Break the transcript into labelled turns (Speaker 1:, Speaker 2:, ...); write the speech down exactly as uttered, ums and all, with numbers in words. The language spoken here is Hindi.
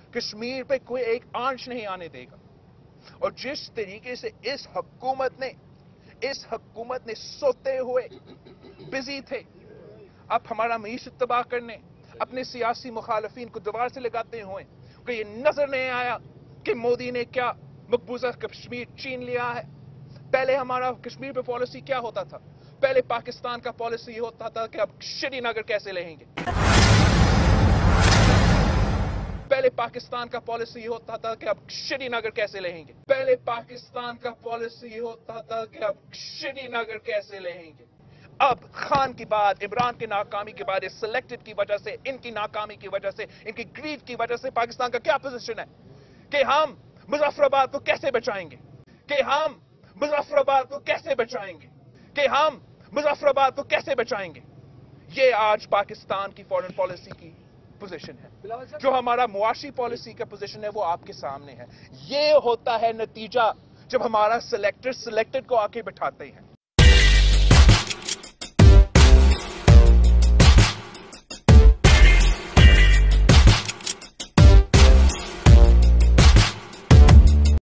Speaker 1: कश्मीर पे कोई एक आंच नहीं आने देगा। और जिस तरीके से इस हुकूमत ने इस हुकूमत ने सोते हुए बिजी थे अब हमारा मईशत तबाह करने, अपने सियासी मुखालफीन को दीवार से लगाते हुए, कि ये नजर नहीं आया कि मोदी ने क्या मकबूजा कश्मीर छीन लिया है। पहले हमारा कश्मीर पे पॉलिसी क्या होता था? पहले पाकिस्तान का पॉलिसी ये होता था कि अब श्रीनगर कैसे लेंगे। पहले पाकिस्तान का पॉलिसी ये होता था कि अब श्रीनगर कैसे लेंगे। पहले पाकिस्तान का पॉलिसी ये होता था कि अब श्रीनगर कैसे लेंगे। अब खान की बाद, इमरान की नाकामी के बाद, इस सिलेक्टेड की वजह से, इनकी नाकामी की वजह से, इनकी ग्रीड की वजह से पाकिस्तान का क्या पोजीशन है कि हम मुजफ्फराबाद को कैसे बचाएंगे, कि हम मुजफ्फराबाद को कैसे बचाएंगे, कि हम मुजफ्फराबाद को कैसे बचाएंगे। ये आज पाकिस्तान की फॉरेन पॉलिसी की पोजीशन है। जो हमारा मुआशी पॉलिसी का पोजीशन है वो आपके सामने है। ये होता है नतीजा जब हमारा सिलेक्टर सिलेक्टेड को आके बिठाते हैं।